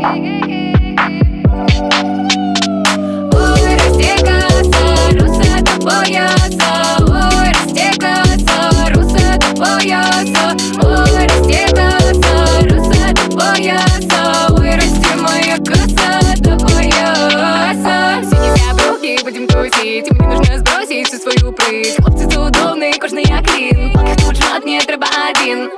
Ой, растекаться, руса до пояса. Ой, растекаться, руса до пояса. Ой, растекаться, руса до пояса. Ой, расти моя коса до пояса. Все нельзя брухи, будем тусить. Мне нужно сбросить всю свою прыть. Хлопцы удобные, кожный клин. Тут жмот, мне треба один.